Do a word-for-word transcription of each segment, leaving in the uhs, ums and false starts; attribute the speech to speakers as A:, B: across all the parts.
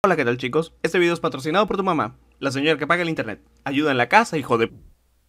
A: Hola, ¿qué tal, chicos? Este video es patrocinado por tu mamá, la señora que paga el internet. Ayuda en la casa, hijo de...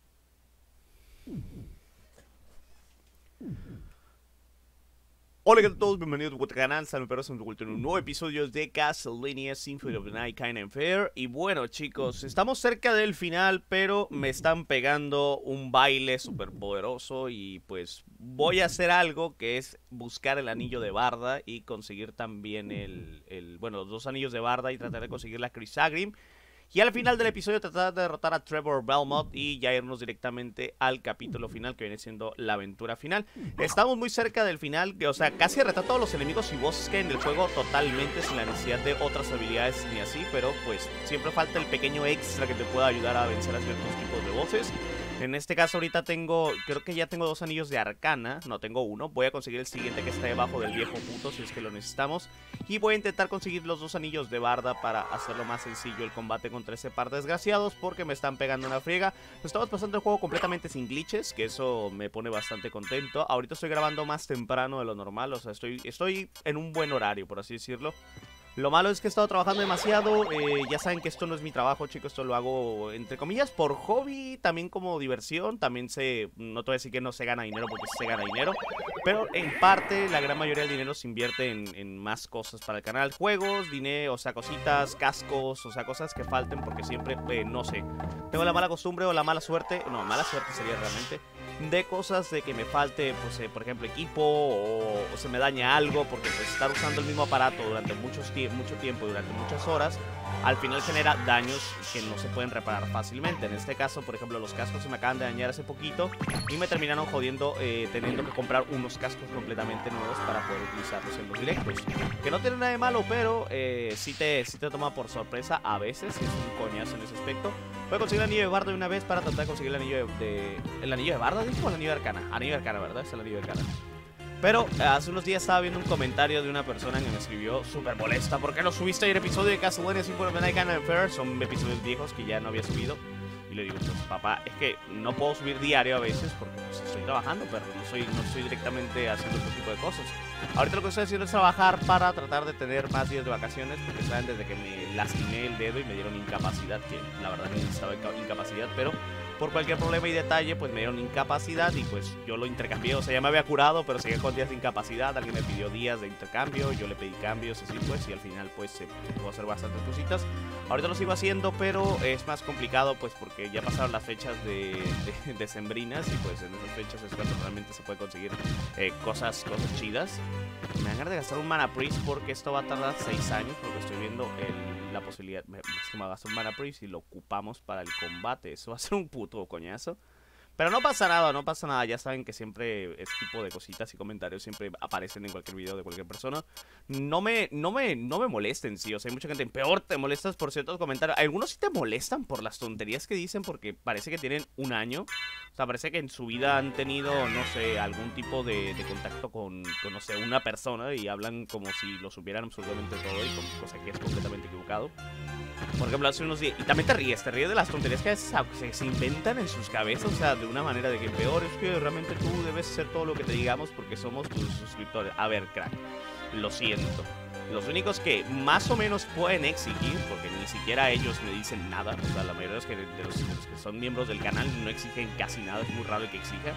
B: Hola, ¿qué tal a todos? Bienvenidos a vuestro canal, Salve Perros, en un nuevo episodio de Castlevania Symphony of the Night, Kind and Fair. Y bueno, chicos, estamos cerca del final, pero me están pegando un baile súper poderoso. Y pues voy a hacer algo que es buscar el anillo de Barda y conseguir también el, el bueno, los dos anillos de Barda y tratar de conseguir la Crisagrim. Y al final del episodio tratar de derrotar a Trevor Belmont y ya irnos directamente al capítulo final, que viene siendo la aventura final. Estamos muy cerca del final, que, o sea, casi retar todos los enemigos y bosses que hay en el juego totalmente sin la necesidad de otras habilidades ni así, pero pues siempre falta el pequeño extra que te pueda ayudar a vencer a ciertos tipos de bosses. En este caso ahorita tengo, creo que ya tengo dos anillos de arcana, no tengo uno. Voy a conseguir el siguiente que está debajo del viejo puto si es que lo necesitamos. Y voy a intentar conseguir los dos anillos de Barda para hacerlo más sencillo el combate contra ese par de desgraciados, porque me están pegando una friega. Nos estamos pasando el juego completamente sin glitches, que eso me pone bastante contento. Ahorita estoy grabando más temprano de lo normal, o sea, estoy, estoy en un buen horario, por así decirlo. Lo malo es que he estado trabajando demasiado, eh, ya saben que esto no es mi trabajo, chicos, esto lo hago entre comillas por hobby, también como diversión, también se, no te voy a decir que no se gana dinero porque sí se gana dinero, pero en parte la gran mayoría del dinero se invierte en, en más cosas para el canal, juegos, dinero, o sea, cositas, cascos, o sea, cosas que falten porque siempre, eh, no sé, tengo la mala costumbre o la mala suerte, no, mala suerte sería realmente, de cosas de que me falte, pues, eh, por ejemplo, equipo o, o se me dañe algo porque pues estar usando el mismo aparato durante muchos tie mucho tiempo, durante muchas horas, al final genera daños que no se pueden reparar fácilmente. En este caso, por ejemplo, los cascos se me acaban de dañar hace poquito y me terminaron jodiendo eh, teniendo que comprar unos cascos completamente nuevos para poder utilizarlos en los directos. Que no tiene nada de malo, pero eh, sí, te, sí te toma por sorpresa a veces, es un coñazo en ese aspecto. Voy a conseguir el anillo de Barda de una vez para tratar de conseguir el anillo de... de ¿el anillo de Barda, dijo? ¿O el anillo de Arcana? Anillo de Arcana, ¿verdad? Es el anillo de Arcana. Pero hace unos días estaba viendo un comentario de una persona que me escribió súper molesta. ¿Por qué no subiste ayer episodio de Castlevania Symphony of the Night, Kind and Fair? Son episodios viejos que ya no había subido. Y le digo, pues papá, es que no puedo subir diario a veces porque pues, estoy trabajando, pero no soy, no estoy directamente haciendo este tipo de cosas. Ahorita lo que estoy haciendo es trabajar para tratar de tener más días de vacaciones, porque saben, desde que me lastimé el dedo y me dieron incapacidad, que la verdad no necesitaba incapacidad, pero por cualquier problema y detalle, pues me dieron incapacidad y pues yo lo intercambié. O sea, ya me había curado, pero seguía con días de incapacidad. Alguien me pidió días de intercambio, yo le pedí cambios, así pues, y al final pues se pudo hacer bastantes cositas. Ahorita lo sigo haciendo, pero es más complicado pues porque ya pasaron las fechas de, de, de sembrinas y pues en esas fechas es cuando realmente se puede conseguir eh, cosas, cosas chidas. Me dan ganas de gastar un Mana Priest porque esto va a tardar seis años, porque estoy viendo el, la posibilidad. Me, es que me va a gastar un Mana Priest y lo ocupamos para el combate. Eso va a ser un puto coñazo. Pero no pasa nada, no pasa nada. Ya saben que siempre este tipo de cositas y comentarios siempre aparecen en cualquier video de cualquier persona. No me, no me, no me molesten, sí. O sea, hay mucha gente, peor te molestas por ciertos comentarios. Algunos sí te molestan por las tonterías que dicen porque parece que tienen un año. O sea, parece que en su vida han tenido, no sé, algún tipo de, de contacto con, con, no sé, una persona y hablan como si lo supieran absolutamente todo y con cosa que es completamente equivocado. Por ejemplo, hace unos días, y también te ríes, te ríes de las tonterías que a veces se, se inventan en sus cabezas, o sea, de una manera de que peor es que realmente tú debes hacer todo lo que te digamos porque somos tus suscriptores. A ver, crack, lo siento. Los únicos que más o menos pueden exigir, porque ni siquiera ellos me dicen nada, o sea, la mayoría de los que, de los, de los que son miembros del canal no exigen casi nada, es muy raro el que exija.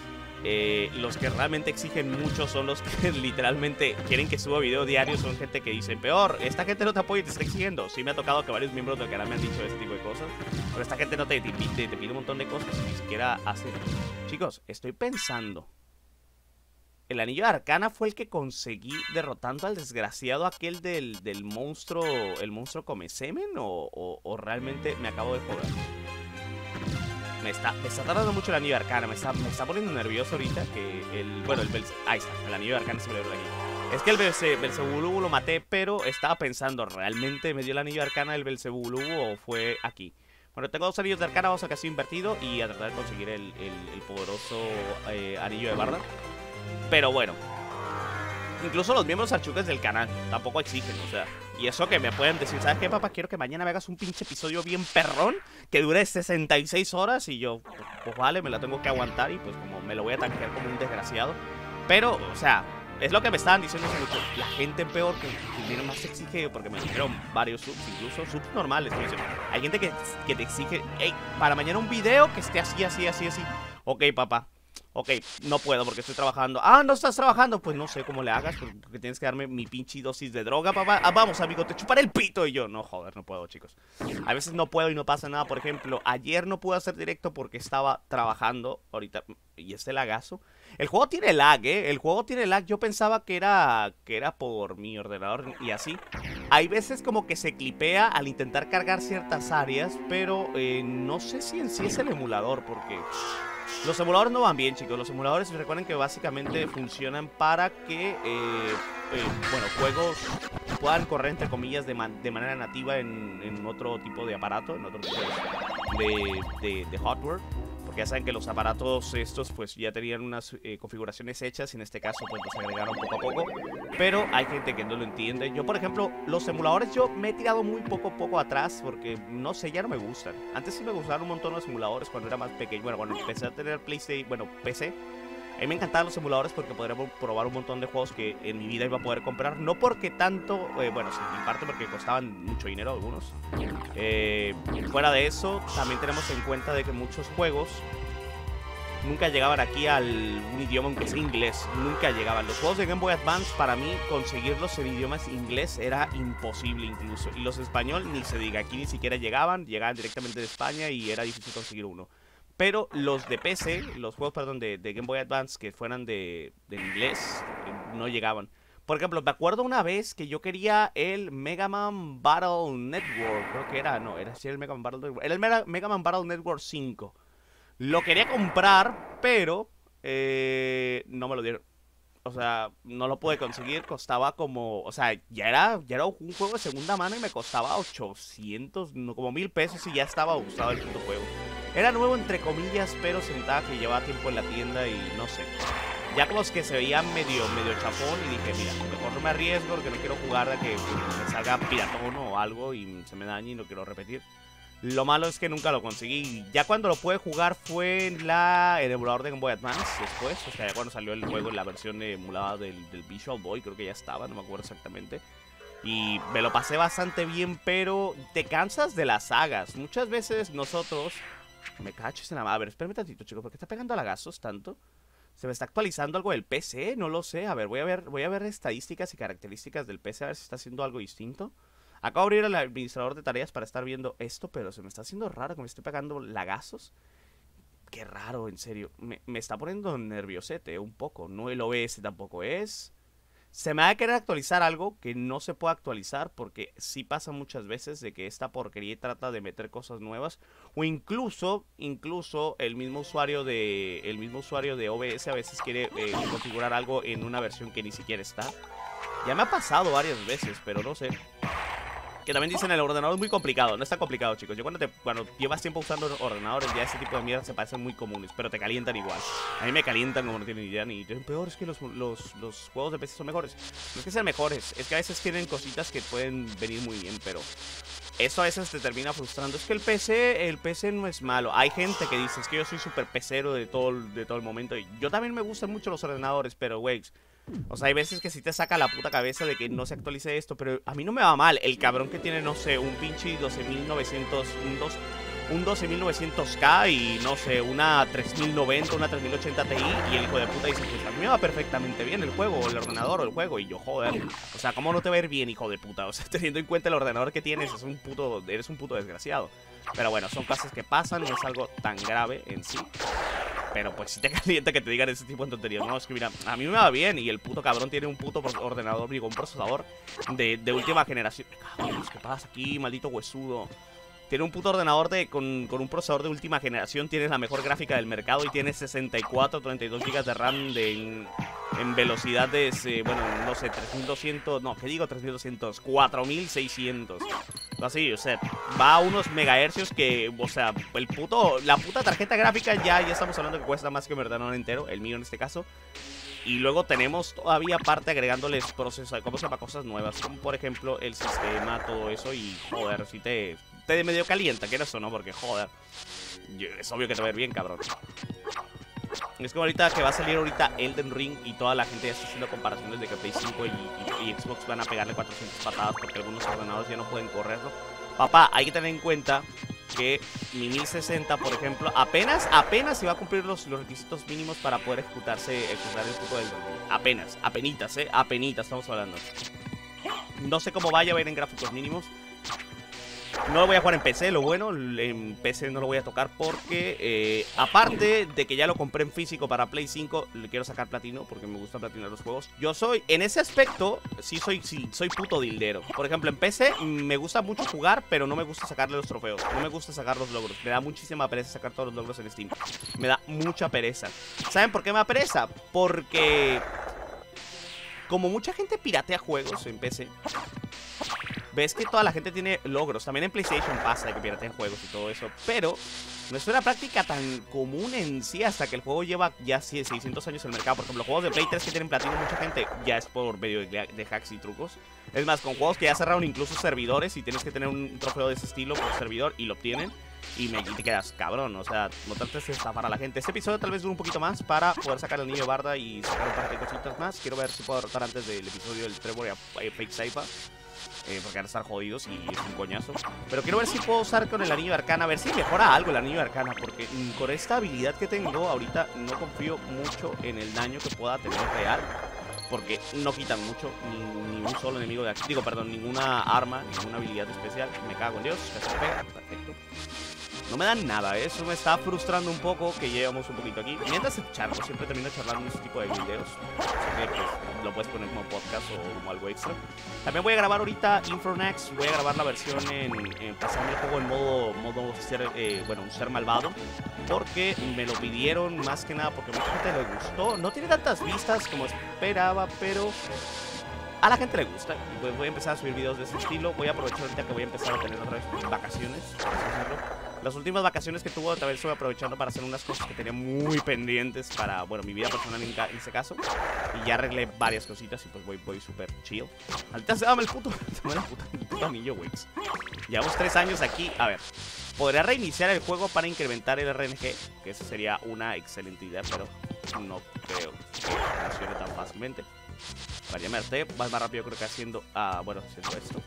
B: Eh, los que realmente exigen mucho son los que literalmente quieren que suba video diario. Son gente que dice, peor, esta gente no te apoya y te está exigiendo. Sí me ha tocado que varios miembros del canal me han dicho este tipo de cosas, pero esta gente no te, te, te, te pide un montón de cosas y ni siquiera hace. Chicos, estoy pensando, el anillo de Arcana fue el que conseguí derrotando al desgraciado aquel del, del monstruo, el monstruo come semen, o, o, o realmente me acabo de joder. Me está, me está tardando mucho el anillo de Arcana, me está, me está poniendo nervioso ahorita que el... Bueno, el Belze... Ahí está, el anillo de Arcana se me lo dio aquí. Es que el Belze, Belzebulubu lo maté, pero estaba pensando, ¿realmente me dio el anillo de Arcana el Belzebulubu o fue aquí? Bueno, tengo dos anillos de Arcana, vamos a casi invertido y a tratar de conseguir el, el, el poderoso eh, anillo de Barda. Pero bueno, incluso los miembros archuques del canal tampoco exigen, o sea. Y eso que me pueden decir, ¿sabes qué, papá? Quiero que mañana me hagas un pinche episodio bien perrón que dure sesenta y seis horas. Y yo, pues, pues vale, me la tengo que aguantar. Y pues como me lo voy a tanquear como un desgraciado. Pero, o sea, es lo que me estaban diciendo hace mucho. La gente peor que, que tiene más exige, porque me dijeron varios subs, incluso subs normales. Me dicen, hay gente que, que te exige, hey, para mañana un video que esté así, así, así, así. Ok, papá. Ok, no puedo porque estoy trabajando. Ah, ¿no estás trabajando? Pues no sé cómo le hagas, porque tienes que darme mi pinche dosis de droga, papá. Ah, vamos, amigo, te chuparé el pito. Y yo, no, joder, no puedo, chicos. A veces no puedo y no pasa nada. Por ejemplo, ayer no pude hacer directo porque estaba trabajando. Ahorita, y este lagazo. El juego tiene lag, ¿eh? El juego tiene lag. Yo pensaba que era, que era por mi ordenador y así. Hay veces como que se clipea al intentar cargar ciertas áreas, pero eh, no sé si en sí es el emulador, porque... los emuladores no van bien, chicos. Los emuladores, recuerden que básicamente funcionan para que, eh, eh, bueno, juegos puedan correr, entre comillas, de, man de manera nativa en, en otro tipo de aparato, en otro tipo de, de, de hardware. Porque ya saben que los aparatos estos pues ya tenían unas eh, configuraciones hechas y en este caso pues los agregaron poco a poco. Pero hay gente que no lo entiende. Yo, por ejemplo, los emuladores yo me he tirado muy poco a poco atrás porque, no sé, ya no me gustan. Antes sí me gustaban un montón los emuladores cuando era más pequeño. Bueno, cuando empecé a tener PlayStation, bueno, P C. A mí me encantaban los emuladores porque podría probar un montón de juegos que en mi vida iba a poder comprar. No porque tanto, eh, bueno, sí, en parte porque costaban mucho dinero algunos. Eh, fuera de eso, también tenemos en cuenta de que muchos juegos nunca llegaban aquí al un idioma aunque sea inglés. Nunca llegaban. Los juegos de Game Boy Advance, para mí, conseguirlos en idiomas inglés era imposible incluso. Y los español, ni se diga, aquí ni siquiera llegaban. Llegaban directamente de España y era difícil conseguir uno. Pero los de P C, los juegos, perdón, de, de Game Boy Advance que fueran de, de inglés, no llegaban. Por ejemplo, me acuerdo una vez que yo quería el Mega Man Battle Network. Creo que era, no, era así el Mega Man Battle Network. Era el Mega, Mega Man Battle Network cinco. Lo quería comprar, pero eh, no me lo dieron. O sea, no lo pude conseguir, costaba como... O sea, ya era, ya era un juego de segunda mano y me costaba ochocientos, no, como mil pesos y ya estaba usado el puto juego. Era nuevo entre comillas, pero sentaba que llevaba tiempo en la tienda y no sé. Ya como es que se veía medio, medio chapón y dije, mira, mejor no me arriesgo porque no quiero jugar de que me salga piratón o algo y se me dañe y no quiero repetir. Lo malo es que nunca lo conseguí. Ya cuando lo pude jugar fue en la, el emulador de Game Boy Advance después. O sea, ya cuando salió el juego en la versión emulada del, del Visual Boy, creo que ya estaba, no me acuerdo exactamente. Y me lo pasé bastante bien, pero te cansas de las sagas. Muchas veces nosotros... Me caches en la madre. A ver, espérame tantito, chicos. ¿Por qué está pegando a lagazos tanto? ¿Se me está actualizando algo del P C? No lo sé. A ver, voy a ver, voy a ver estadísticas y características del P C. A ver si está haciendo algo distinto. Acabo de abrir el administrador de tareas para estar viendo esto, pero se me está haciendo raro que me esté pegando lagazos. Qué raro, en serio. Me, me está poniendo nerviosete un poco. No el O B S tampoco es. Se me va a querer actualizar algo que no se puede actualizar porque sí pasa muchas veces de que esta porquería trata de meter cosas nuevas o incluso, incluso el mismo usuario de el mismo usuario de O B S a veces quiere eh, configurar algo en una versión que ni siquiera está. Ya me ha pasado varias veces, pero no sé. Que también dicen el ordenador es muy complicado. No es tan complicado, chicos. Yo cuando, te, cuando llevas tiempo usando ordenadores, ya ese tipo de mierdas se parecen muy comunes, pero te calientan igual. A mí me calientan como no tienen idea. Ni peor es que los, los, los juegos de P C son mejores. No es que sean mejores, es que a veces tienen cositas que pueden venir muy bien, pero eso a veces te termina frustrando. Es que el P C, el P C no es malo. Hay gente que dice, es que yo soy súper pecero de todo, de todo el momento. Y yo también me gustan mucho los ordenadores, pero, güey, o sea, hay veces que sí te saca la puta cabeza de que no se actualice esto, pero a mí no me va mal. El cabrón que tiene, no sé, un pinche doce mil novecientos, un, dos, un doce mil novecientos K y, no sé, una tres mil noventa, una tres mil ochenta Ti, y el hijo de puta dice, pues a mí me va perfectamente bien el juego, o el ordenador o el juego, y yo, joder, o sea, ¿cómo no te va a ir bien, hijo de puta? O sea, teniendo en cuenta el ordenador que tienes, es un puto, eres un puto desgraciado. Pero bueno, son cosas que pasan, no es algo tan grave en sí. Pero pues si te calienta que te digan ese tipo de tonterías. No, es que mira, a mí me va bien. Y el puto cabrón tiene un puto ordenador, digo, un procesador de, de última generación. Cabrón, ¿qué pasa aquí, maldito huesudo? Tiene un puto ordenador de, con, con un procesador de última generación. Tienes la mejor gráfica del mercado y tiene sesenta y cuatro, treinta y dos gigas de RAM de, en, en velocidades, eh, bueno, no sé, tres mil doscientos, no, ¿qué digo? tres mil doscientos, cuatro mil seiscientos. Así, o sea, va a unos megahercios que, o sea, el puto, la puta tarjeta gráfica ya, ya estamos hablando que cuesta más que un ordenador entero, el mío en este caso. Y luego tenemos todavía aparte agregándoles procesos, ¿cómo se llama? Cosas nuevas, como por ejemplo el sistema, todo eso. Y joder, si te, te medio calienta, que eso, ¿no? Porque joder, yo, es obvio que te va a ir bien, cabrón. Es como ahorita que va a salir ahorita Elden Ring y toda la gente ya está haciendo comparaciones de que Play cinco y, y, y Xbox van a pegarle cuatrocientas patadas porque algunos ordenadores ya no pueden correrlo. Papá, hay que tener en cuenta que mi mil sesenta, por ejemplo, apenas, apenas iba a cumplir los, los requisitos mínimos para poder ejecutarse, ejecutar el puto Elden Ring. Apenas, apenitas, eh, apenitas estamos hablando. No sé cómo vaya a ver en gráficos mínimos. No lo voy a jugar en P C, lo bueno, en P C no lo voy a tocar porque, eh, aparte de que ya lo compré en físico para Play cinco, le quiero sacar platino porque me gusta platinar los juegos. Yo soy, en ese aspecto, sí soy, sí, soy puto dildero. Por ejemplo, en P C me gusta mucho jugar, pero no me gusta sacarle los trofeos. No me gusta sacar los logros. Me da muchísima pereza sacar todos los logros en Steam. Me da mucha pereza. ¿Saben por qué me da pereza? Porque como mucha gente piratea juegos en P C, ves que toda la gente tiene logros. También en PlayStation pasa de que piratean juegos y todo eso, pero no es una práctica tan común en sí hasta que el juego lleva ya seiscientos años en el mercado. Por ejemplo, juegos de Play tres que tienen platino mucha gente ya es por medio de, de hacks y trucos. Es más, con juegos que ya cerraron incluso servidores y tienes que tener un trofeo de ese estilo por servidor y lo obtienen. Y, me, y te quedas cabrón, o sea, no trates de estafar a la gente. Este episodio tal vez dure un poquito más para poder sacar el niño de Barda y sacar un par de cositas más. Quiero ver si puedo derrotar antes del episodio del Trevor y a, a Fake Saifa. Eh, porque van a estar jodidos y es un coñazo. Pero quiero ver si puedo usar con el anillo de Arcana, a ver si mejora algo el anillo de Arcana. Porque mm, con esta habilidad que tengo ahorita no confío mucho en el daño que pueda tener real, porque no quitan mucho, ni, ni un solo enemigo de aquí. Digo, perdón, ninguna arma, ninguna habilidad especial. Me cago en Dios, que se pega, perfecto. No me dan nada, ¿eh? Eso me está frustrando un poco que llevamos un poquito aquí. Mientras charlo, siempre termino charlando en este tipo de videos. Así que pues lo puedes poner como podcast o como algo extra. También voy a grabar ahorita Infernax. Voy a grabar la versión en, en pasando el juego en modo, modo ser, eh, bueno, un ser malvado. Porque me lo pidieron más que nada porque a mucha gente le gustó. No tiene tantas vistas como esperaba, pero a la gente le gusta. Y pues voy a empezar a subir videos de ese estilo. Voy a aprovechar ahorita que voy a empezar a tener otra vez vacaciones, por así decirlo. Las últimas vacaciones que tuve, otra vez estuve aprovechando para hacer unas cosas que tenía muy pendientes para, bueno, mi vida personal en, en ese caso. Y ya arreglé varias cositas y pues voy, voy súper chill. Ahorita se dame el puto, dame el puto, el puto anillo, Wix. Llevamos tres años aquí. A ver, podría reiniciar el juego para incrementar el R N G, que esa sería una excelente idea, pero no creo que funcione tan fácilmente. Para llamarte, vas más rápido creo que haciendo, ah, bueno, haciendo esto.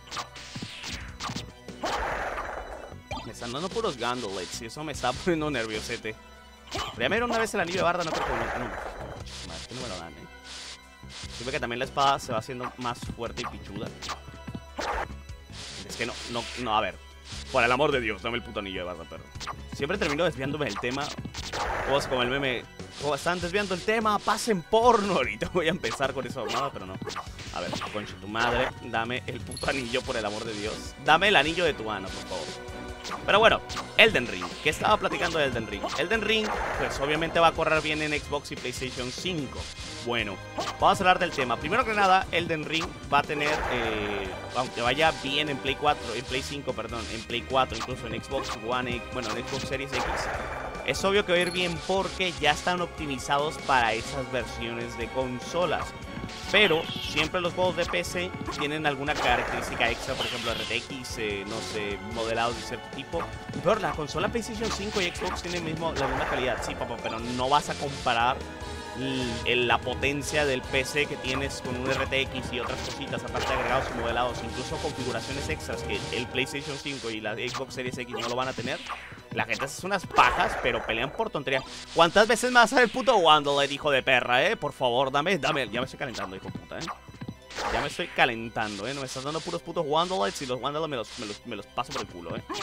B: Me están dando puros Gandalets y eso me está poniendo nerviosete. Primero una vez el anillo de Barda, no creo que no. No, madre, que no me lo dan, eh. Siempre que también la espada se va haciendo más fuerte y pichuda. Es que no, no, no, a ver. Por el amor de Dios, dame el puto anillo de Barda, perro. Siempre termino desviándome del tema. Juegos como el meme. Oh, están desviando el tema, pasen porno. Ahorita voy a empezar con eso, nada, pero no. A ver, concha tu madre, dame el puto anillo por el amor de Dios. Dame el anillo de tu mano, por favor. Pero bueno, Elden Ring. ¿Qué estaba platicando de Elden Ring? Elden Ring, pues obviamente va a correr bien en Xbox y PlayStation cinco. Bueno, vamos a hablar del tema. Primero que nada, Elden Ring va a tener, eh, aunque vaya bien en Play cuatro, en Play cinco, perdón, en Play cuatro, incluso en Xbox One, bueno, en Xbox Series X. Es obvio que va a ir bien porque ya están optimizados para esas versiones de consolas. Pero siempre los juegos de P C tienen alguna característica extra, por ejemplo R T X, eh, no sé, modelados de cierto tipo. Pero la consola PlayStation cinco y Xbox tienen mismo, la misma calidad, sí, papá, pero no vas a comparar el, la potencia del P C que tienes con un R T X y otras cositas, aparte de agregados y modelados, incluso configuraciones extras que el PlayStation cinco y la Xbox Series X no lo van a tener. La gente hace unas pajas, pero pelean por tontería. ¿Cuántas veces me vas a hacer el puto Wandelet, hijo de perra, eh? Por favor, dame, dame. Ya me estoy calentando, hijo de puta, eh. Ya me estoy calentando, eh. No me estás dando puros putos Wandelets y los Wandelets me los, me, los, me los paso por el culo, eh.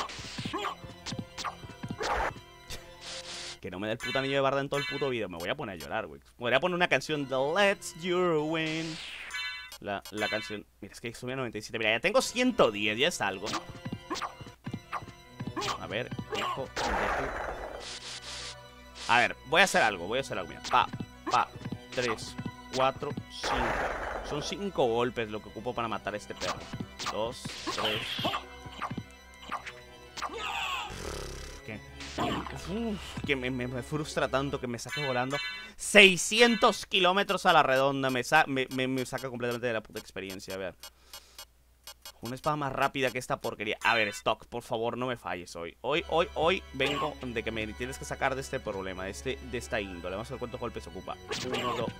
B: Que no me dé el puto anillo de Barda en todo el puto video. Me voy a poner a llorar, güey. Podría poner una canción de Let's You Win. La, la canción. Mira, es que subí a noventa y siete. Mira, ya tengo ciento diez, ya es algo. A ver, hijo de tu... A ver, voy a hacer algo, voy a hacer algo. Mira, pa, pa, tres, cuatro, cinco. Son cinco golpes lo que ocupo para matar a este perro. Dos, tres. ¿Qué? Uf, que me, me, me frustra tanto que me saque volando seiscientos kilómetros a la redonda. Me, sa me, me, me saca completamente de la puta experiencia. A ver. Una espada más rápida que esta porquería. A ver, Stock, por favor, no me falles hoy. Hoy, hoy, hoy vengo de que me tienes que sacar de este problema, de, este, de esta índole. Vamos a ver cuántos golpes ocupa. Uno, dos.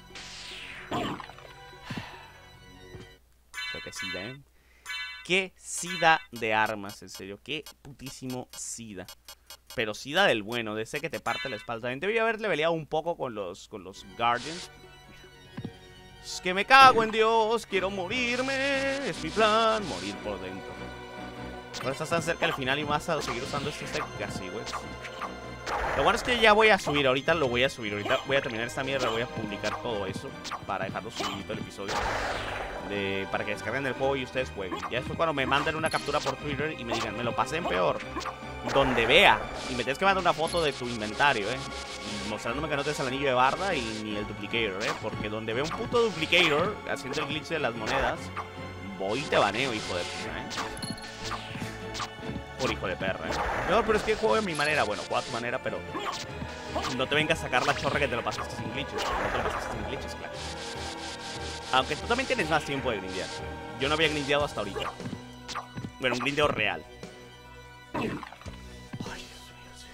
B: Creo que sida, ¿eh? Qué sida de armas, en serio. Qué putísimo sida. Pero sida del bueno, de ese que te parte la espalda. También debería haberle peleado un poco con los, con los Guardians. Es que me cago en Dios, quiero morirme. Es mi plan, morir por dentro. Ahora estás tan cerca del final y vas a seguir usando este técnica así, güey. Lo bueno es que ya voy a subir, ahorita lo voy a subir. Ahorita voy a terminar esta mierda, voy a publicar todo eso para dejarlo subido el episodio de, para que descarguen el juego y ustedes jueguen. Ya después cuando me manden una captura por Twitter y me digan, me lo pasé en peor, donde vea, y me tienes que mandar una foto de tu inventario, eh, y mostrándome que no tienes el anillo de barda y ni el duplicator, eh, porque donde veo un puto duplicator haciendo el glitch de las monedas, voy y te baneo, hijo de puta, eh. Por hijo de perra, eh. No, pero es que juego de mi manera. Bueno, juega a tu manera, pero no te vengas a sacar la chorra que te lo pasaste sin glitches. No te lo pasaste sin glitches, claro. Aunque tú también tienes más tiempo de grindear. Yo no había grindeado hasta ahorita. Bueno, un grindeo real. Ay, Dios mío, sí.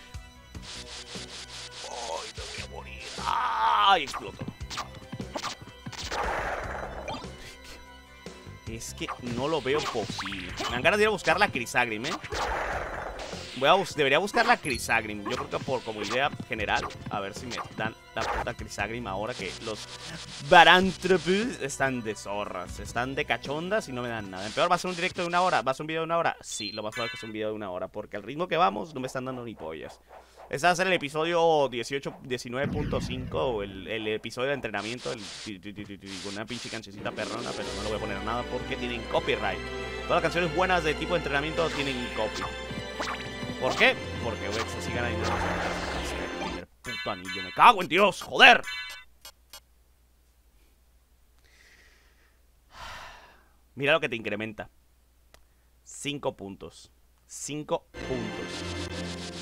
B: Ay, me voy a morir. Ay, exploto. Es que no lo veo posible. Me dan ganas de ir a buscar la Crisagrim, ¿eh? Voy a bus debería buscar la Crisagrim. Yo creo que por como idea general, a ver si me dan la puta Crisagrim ahora que los Baranthropus están de zorras, están de cachondas y no me dan nada. En peor, ¿va a ser un directo de una hora? ¿Va a ser un video de una hora? Sí, lo más probable es que sea un video de una hora, porque al ritmo que vamos no me están dando ni pollas. Este va a ser el episodio dieciocho, diecinueve punto cinco, el, el episodio de entrenamiento, el, con una pinche cancioncita perrona, pero no le voy a poner nada porque tienen copyright. Todas las canciones buenas de tipo de entrenamiento tienen copy. ¿Por qué? Porque Wex así gana dinero. Este primer puto anillo, me cago en Dios, joder. Mira lo que te incrementa. cinco puntos. cinco puntos.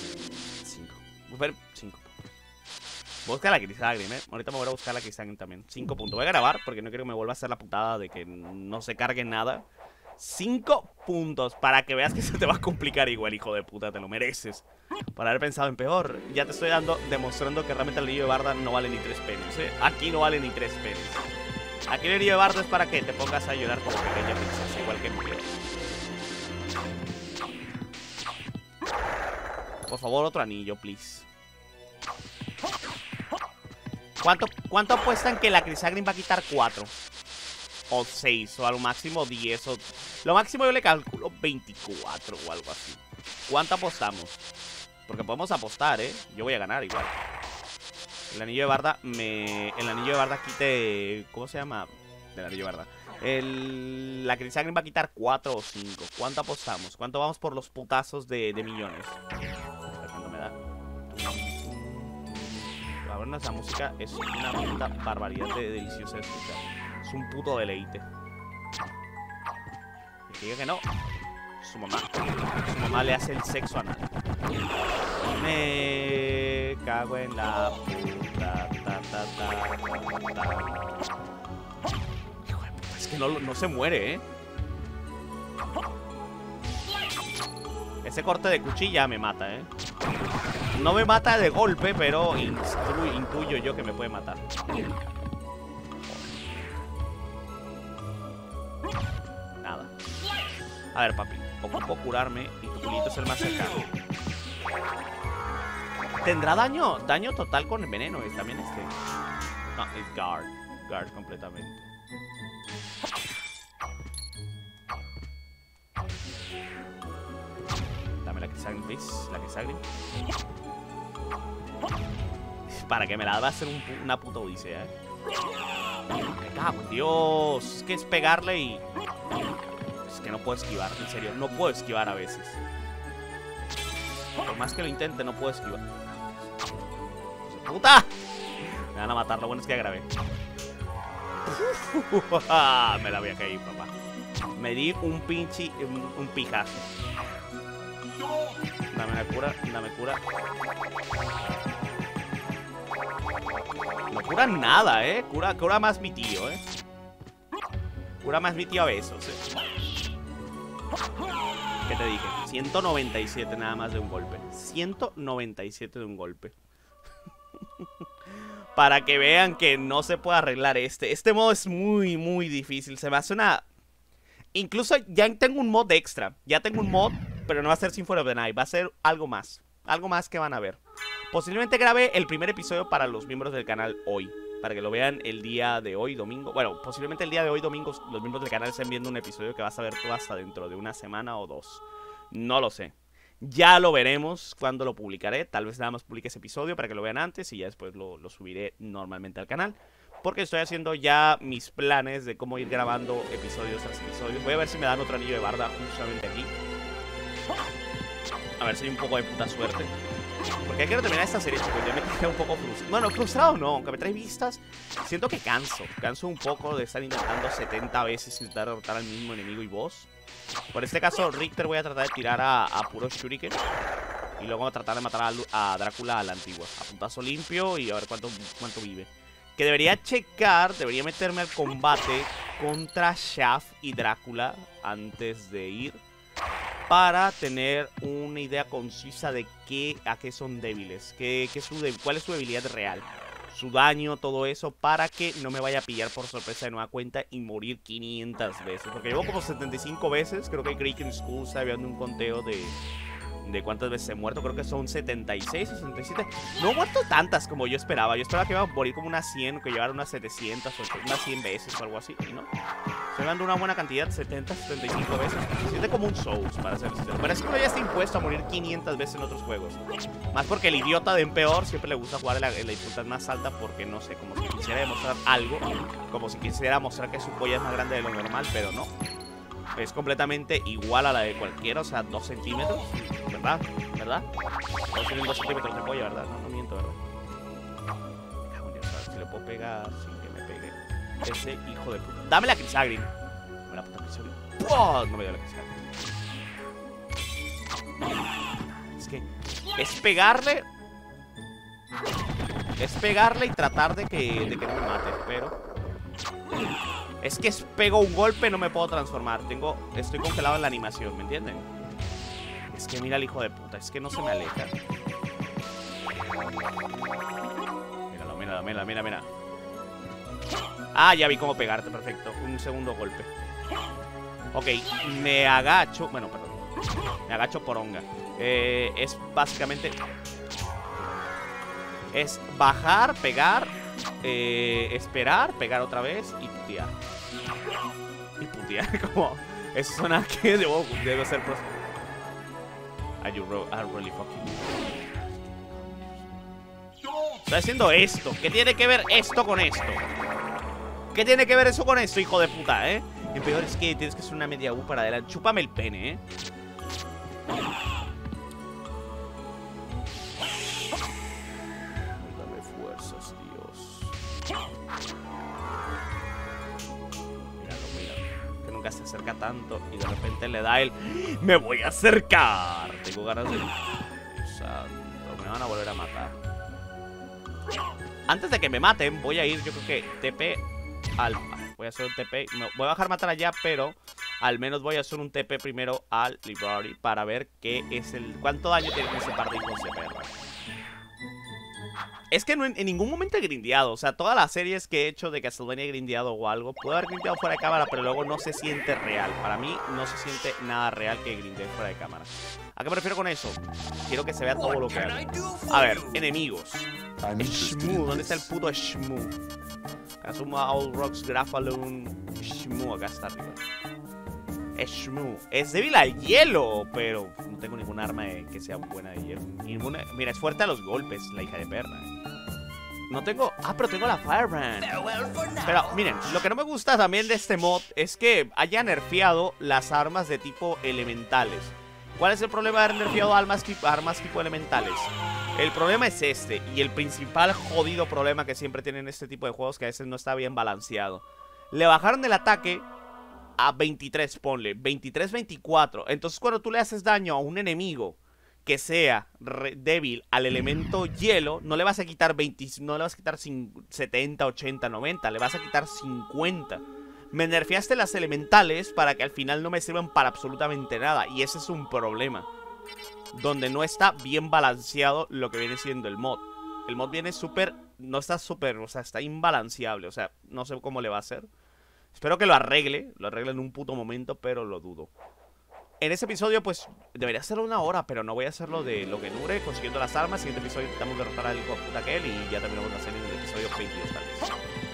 B: cinco puntos. Busca la Crisagrim, eh. Ahorita me voy a buscar la Crisagrim también. cinco puntos. Voy a grabar porque no quiero que me vuelva a hacer la putada de que no se cargue nada. cinco puntos. Para que veas que se te va a complicar igual, hijo de puta. Te lo mereces. Para haber pensado en peor. Ya te estoy dando, demostrando que realmente el anillo de barda no vale ni tres pesos, eh. Aquí no vale ni tres pesos. Aquí el anillo de barda es para que te pongas a llorar como pequeña princesa. Igual que mi tío. Por favor, otro anillo, please. ¿Cuánto, cuánto apuestan que la Crisagrim va a quitar? cuatro o seis, o a lo máximo diez, o... Lo máximo yo le calculo veinticuatro o algo así. ¿Cuánto apostamos? Porque podemos apostar, ¿eh? Yo voy a ganar igual. El anillo de barda me... El anillo de barda quite... ¿Cómo se llama? El anillo de barda. El... La Crisagrim va a quitar cuatro o cinco. ¿Cuánto apostamos? ¿Cuánto vamos por los putazos de, de millones? ¿Cuánto me da? La verdad, esa música es una puta barbaridad de deliciosa de escuchar. Es un puto deleite. Y que diga que no. Su mamá. Su mamá le hace el sexo anal. Me cago en la puta. Ta, ta, ta, ta, ta. Es que no, no se muere, ¿eh? Ese corte de cuchilla me mata, ¿eh? No me mata de golpe, pero intuyo, intuyo yo que me puede matar. Nada. A ver, papi. Ocupo curarme y tu culito es el más cercano. ¿Tendrá daño? Daño total con el veneno. Es también este. No, es guard. Guard completamente. Dame la Crisagrim, please. La Crisagrim. Para que me la va a hacer un, una puta odisea, ¿eh? Me cago en Dios. Es que es pegarle y... Es que no puedo esquivar, en serio. No puedo esquivar a veces. Por más que lo intente, no puedo esquivar. ¡Puta! Me van a matar, lo bueno es que ya grabé. Me la voy a caer, papá. Me di un pinche... Un, un pijazo. Dame la cura, dame cura. No cura nada, eh. Cura, cura más mi tío, eh. Cura más mi tío a besos, eh. ¿Qué te dije? ciento noventa y siete nada más de un golpe. ciento noventa y siete de un golpe. Para que vean que no se puede arreglar este. Este modo es muy, muy difícil. Se me hace una... Incluso ya tengo un mod extra. Ya tengo un mod, pero no va a ser Symphony of the Night. Va a ser algo más. Algo más que van a ver. Posiblemente grabe el primer episodio para los miembros del canal hoy. Para que lo vean el día de hoy, domingo. Bueno, posiblemente el día de hoy, domingo, los miembros del canal estén viendo un episodio que vas a ver tú hasta dentro de una semana o dos. No lo sé. Ya lo veremos cuando lo publicaré. Tal vez nada más publique ese episodio para que lo vean antes y ya después lo, lo subiré normalmente al canal. Porque estoy haciendo ya mis planes de cómo ir grabando episodios tras episodios. Voy a ver si me dan otro anillo de barda justamente aquí. A ver si hay un poco de puta suerte. Porque quiero terminar esta serie, chicos. Ya me quedé un poco frustrado. Bueno, frustrado no, aunque me trae vistas. Siento que canso. Canso un poco de estar intentando setenta veces intentar derrotar al mismo enemigo y boss. Por este caso, Richter voy a tratar de tirar a, a puro Shuriken. Y luego voy a tratar de matar a, a Drácula a la antigua. A puntazo limpio y a ver cuánto, cuánto vive. Que debería checar, debería meterme al combate contra Shaft y Drácula antes de ir. Para tener una idea concisa de qué, a qué son débiles, qué, qué su de, cuál es su debilidad real, su daño, todo eso, para que no me vaya a pillar por sorpresa de nueva cuenta y morir quinientas veces. Porque llevo como setenta y cinco veces, creo que Greek School está viendo un conteo de, de cuántas veces he muerto, creo que son setenta y seis o setenta y siete. No he muerto tantas como yo esperaba, yo esperaba que iba a morir como unas cien, que llevara unas setecientas o unas cien veces o algo así, y no. Estoy dando una buena cantidad, setenta, setenta y cinco veces. Se siente como un Souls, para ser sincero. Pero es que uno ya está impuesto a morir quinientas veces en otros juegos. Más porque el idiota de Empeor siempre le gusta jugar en la, en la dificultad más alta porque, no sé, como si quisiera demostrar algo. Como si quisiera mostrar que su polla es más grande de lo normal, pero no. Es completamente igual a la de cualquiera, o sea, dos centímetros. ¿Verdad? ¿Verdad? Todos tienen dos centímetros de polla, ¿verdad? No, no miento, ¿verdad? Me cago en Dios, a ver si le puedo pegar sin que me pegue ese hijo de puta. Dame la Crisagrin. Dame la puta Crisagrin. ¡Wow! No me dio la Crisagrin. Es que es pegarle. Es pegarle y tratar de que, de que no me mate. Pero es que es pego un golpe, no me puedo transformar. Tengo, estoy congelado en la animación, ¿me entienden? Es que mira el hijo de puta, es que no se me aleja. Míralo, míralo, míralo, mira, mira. Ah, ya vi cómo pegarte, perfecto. Un segundo golpe. Ok, me agacho. Bueno, perdón. Me agacho poronga. Eh, es básicamente... Es bajar, pegar, eh, esperar, pegar otra vez y putear. Y putear, como... Eso suena que debo, debo ser... Are you are really fucking... Estoy haciendo esto. ¿Qué tiene que ver esto con esto? ¿Qué tiene que ver eso con esto, hijo de puta, eh? El peor es que tienes que hacer una media U para adelante. Chúpame el pene, eh. Dame fuerzas, Dios. Míralo, míralo. Que nunca se acerca tanto y de repente le da el... ¡Me voy a acercar! Tengo ganas de... Dios santo, me van a volver a matar. Antes de que me maten, voy a ir, yo creo que T P al... Voy a hacer un T P, me voy a bajar matar allá, pero al menos voy a hacer un T P primero al Library para ver qué es el... cuánto daño tiene ese par de hijos de perra. Es que no, en, en ningún momento he grindeado. O sea, todas las series que he hecho de Castlevania he grindeado o algo, puedo haber grindeado fuera de cámara, pero luego no se siente real. Para mí no se siente nada real que grindee fuera de cámara. ¿A qué me refiero con eso? Quiero que se vea todo lo que hago. A ver, enemigos. Shmoo, ¿dónde está el puto Shmoo? Kazuma, All Rocks, Grafalun. Shmoo, acá está arriba. Es Shmoo. Es débil al hielo, pero no tengo ningún arma de, que sea buena de hielo. Ninguna. Mira, es fuerte a los golpes, la hija de perra. No tengo... Ah, pero tengo la Firebrand. Pero, miren, lo que no me gusta también de este mod es que haya nerfeado las armas de tipo elementales. ¿Cuál es el problema de haber nerfeado armas, armas tipo elementales? El problema es este, y el principal jodido problema que siempre tienen este tipo de juegos, que a veces no está bien balanceado. Le bajaron el ataque a veintitrés, ponle, veintitrés, veinticuatro. Entonces cuando tú le haces daño a un enemigo que sea débil al elemento hielo, no le vas a quitar veinte, no le vas a quitar setenta, ochenta, noventa, le vas a quitar cincuenta. Me nerfeaste las elementales para que al final no me sirvan para absolutamente nada. Y ese es un problema. Donde no está bien balanceado lo que viene siendo el mod. El mod viene súper... No está súper... O sea, está imbalanceable. O sea, no sé cómo le va a hacer. Espero que lo arregle. Lo arregle en un puto momento, pero lo dudo. En ese episodio, pues, debería ser una hora, pero no voy a hacerlo de lo que dure, consiguiendo las armas. Siguiente episodio intentamos derrotar al hijo de puta aquel y ya terminamos la serie en el episodio veintidós, tal vez.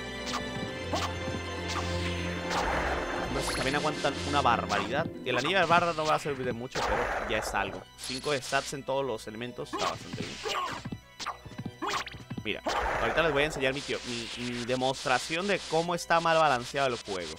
B: Pues también aguantan una barbaridad. Y el anillo de barra no va a servir de mucho, pero ya es algo. cinco de stats en todos los elementos está bastante bien. Mira, ahorita les voy a enseñar mi, tío, mi, mi demostración de cómo está mal balanceado el juego.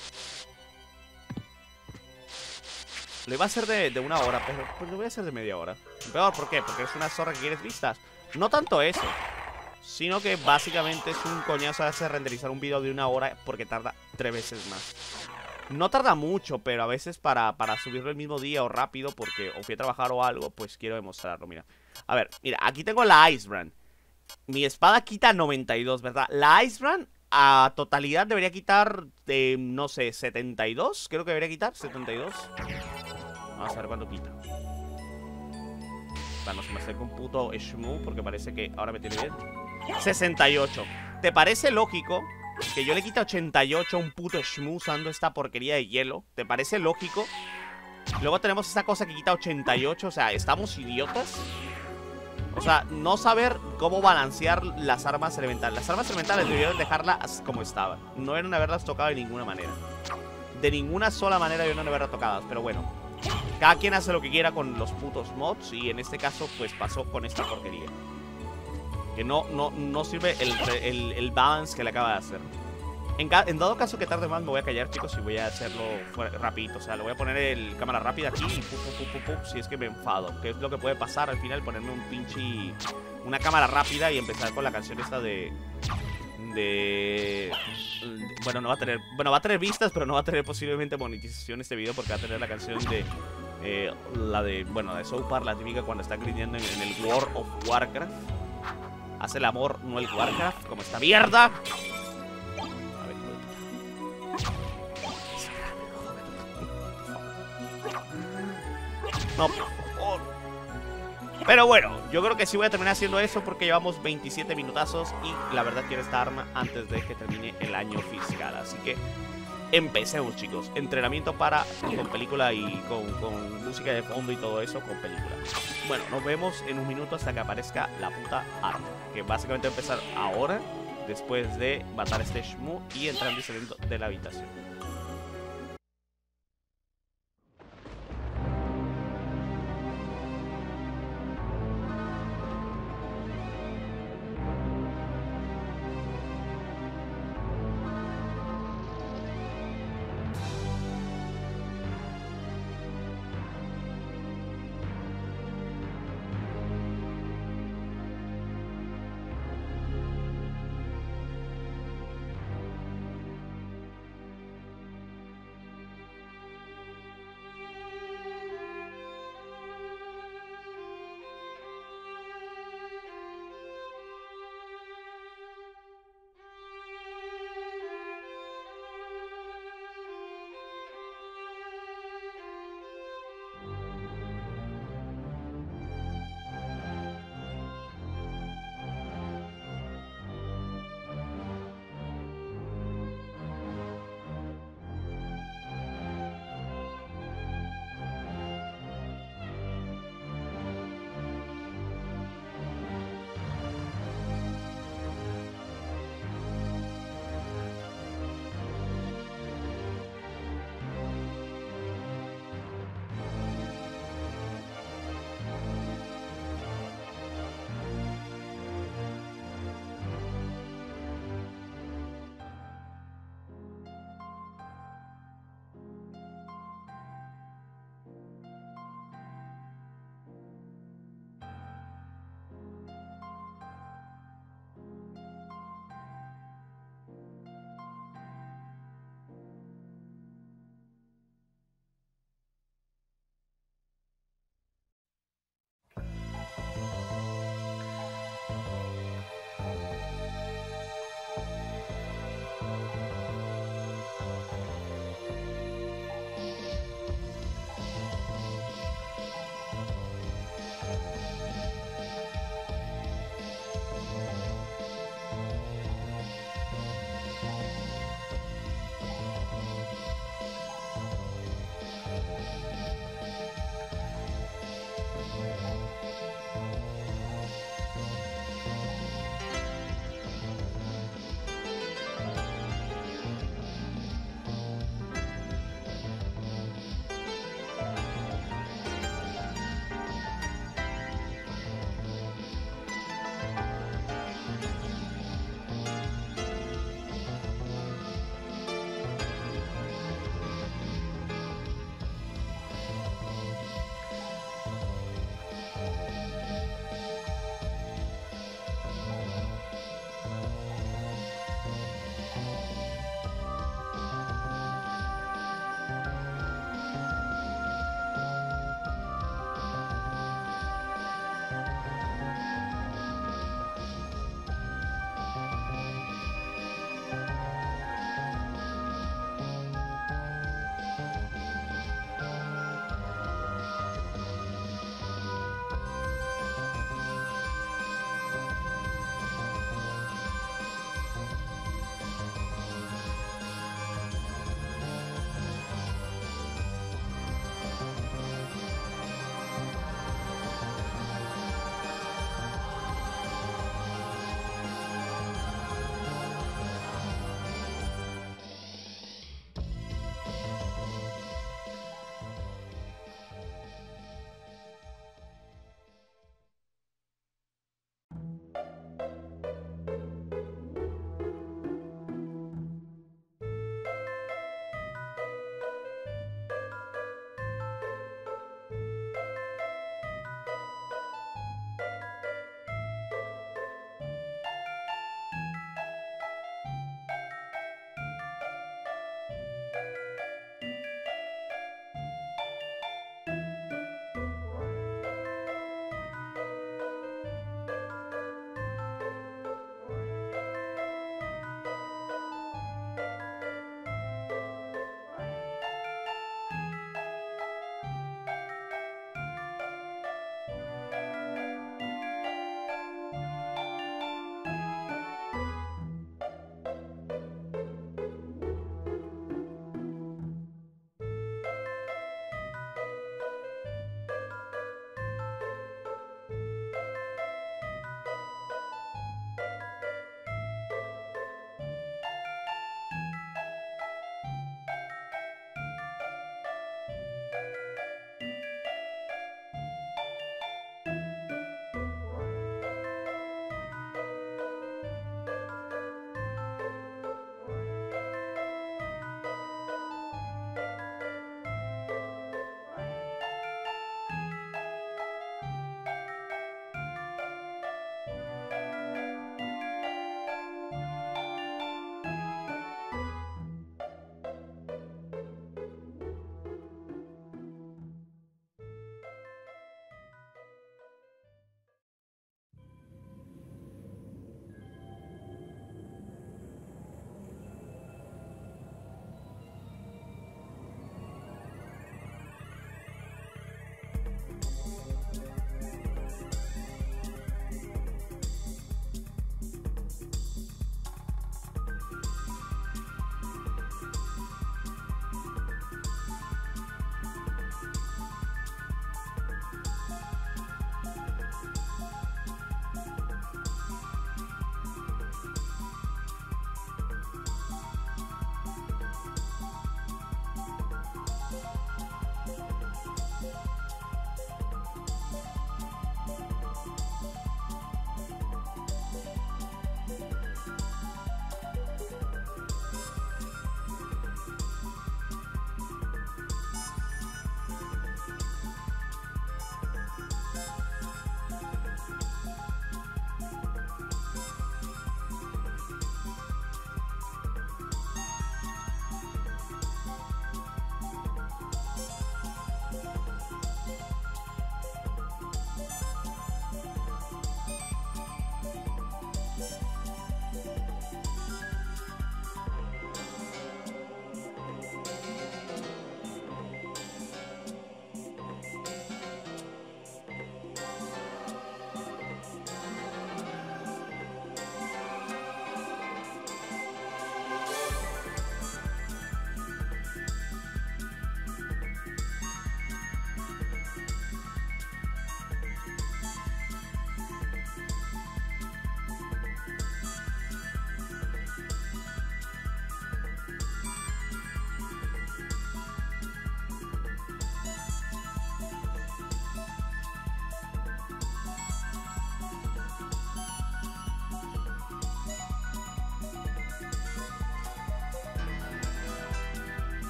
B: Lo iba a hacer de, de una hora, pero pues lo voy a hacer de media hora. Peor, ¿por qué? Porque eres una zorra que quieres vistas. No tanto eso, sino que básicamente es un coñazo hacer renderizar un video de una hora porque tarda tres veces más. No tarda mucho, pero a veces para, para subirlo el mismo día o rápido, porque o fui a trabajar o algo, pues quiero demostrarlo, mira. A ver, mira, aquí tengo la Ice Brand. Mi espada quita noventa y dos, ¿verdad? La Ice Brand a totalidad debería quitar, eh, no sé, setenta y dos. Creo que debería quitar, setenta y dos. Vamos a ver cuánto quita. Bueno, se me acerca un puto Shmoo porque parece que ahora me tiene bien. sesenta y ocho. ¿Te parece lógico que yo le quite ochenta y ocho a un puto Shmoo usando esta porquería de hielo? ¿Te parece lógico? Luego tenemos esta cosa que quita ochenta y ocho. O sea, ¿estamos idiotas? O sea, no saber cómo balancear las armas elementales. Las armas elementales debieron dejarlas como estaban. No debieron haberlas tocado de ninguna manera. De ninguna sola manera debieron haberlas tocadas. Pero bueno, cada quien hace lo que quiera con los putos mods. Y en este caso, pues pasó con esta porquería. Que no, no, no sirve el, el, el balance que le acaba de hacer. En, en dado caso que tarde más me voy a callar, chicos, y voy a hacerlo rapidito. O sea, le voy a poner el cámara rápida aquí y pu, pu, pu, pu, pu, si es que me enfado. Que es lo que puede pasar al final, ponerme un pinche... Una cámara rápida y empezar con la canción esta de... De... Bueno, no va a tener... Bueno, va a tener vistas, pero no va a tener posiblemente monetización este video porque va a tener la canción de... Eh, la de... Bueno, de South Park, la típica cuando está grindeando en, en el World of Warcraft. Hace el amor, no el Warcraft, como esta mierda. No, por favor. Pero bueno, yo creo que sí voy a terminar haciendo eso porque llevamos veintisiete minutazos y la verdad quiero esta arma antes de que termine el año fiscal. Así que empecemos, chicos. Entrenamiento para con película y con, con música de fondo y todo eso con película. Bueno, nos vemos en un minuto hasta que aparezca la puta arma, que básicamente va a empezar ahora, después de matar a este Shmoo y entrar y saliendo de la habitación.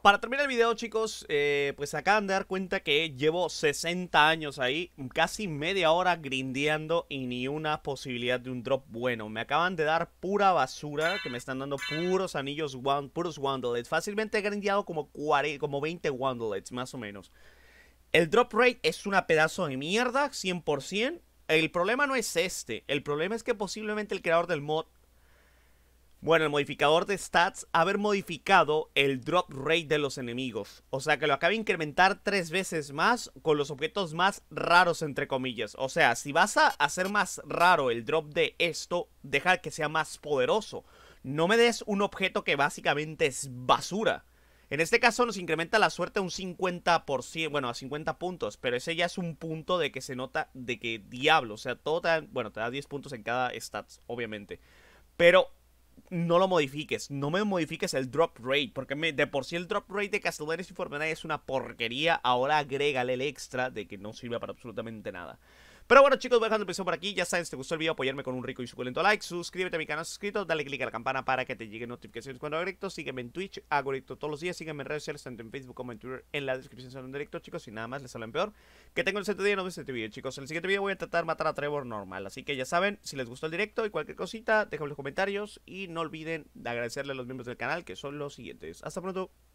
B: para terminar el video, chicos, eh, pues acaban de dar cuenta que llevo sesenta años ahí, casi media hora grindeando y ni una posibilidad de un drop bueno. Me acaban de dar pura basura, que me están dando puros anillos, wand, puros wandlets. Fácilmente he grindeado como, cuarenta, como veinte wandlets, más o menos. El drop rate es una pedazo de mierda, cien por ciento. El problema no es este, el problema es que posiblemente el creador del mod, bueno, el modificador de stats, haber modificado el drop rate de los enemigos. O sea, que lo acabe de incrementar tres veces más con los objetos más raros, entre comillas. O sea, si vas a hacer más raro el drop de esto, deja que sea más poderoso. No me des un objeto que básicamente es basura. En este caso nos incrementa la suerte a un cincuenta por ciento, bueno, a cincuenta puntos, pero ese ya es un punto de que se nota de que diablo, o sea, todo te da, bueno, te da diez puntos en cada stats, obviamente. Pero no lo modifiques, no me modifiques el drop rate, porque me, de por sí el drop rate de Castlevania Symphony of the Night es una porquería, ahora agrégale el extra de que no sirve para absolutamente nada. Pero bueno, chicos, voy dejando el episodio por aquí. Ya sabes, si te gustó el video, apoyarme con un rico y suculento like. Suscríbete a mi canal suscrito, dale click a la campana para que te lleguen notificaciones cuando hago directo. Sígueme en Twitch, hago directo todos los días. Sígueme en redes sociales, tanto en Facebook como en Twitter. En la descripción sale un directo, chicos. Y nada más, les salen peor. Que tengo el siguiente día, no ves este video, chicos. En el siguiente video voy a tratar de matar a Trevor normal. Así que ya saben, si les gustó el directo y cualquier cosita, déjame en los comentarios. Y no olviden de agradecerle a los miembros del canal, que son los siguientes. Hasta pronto.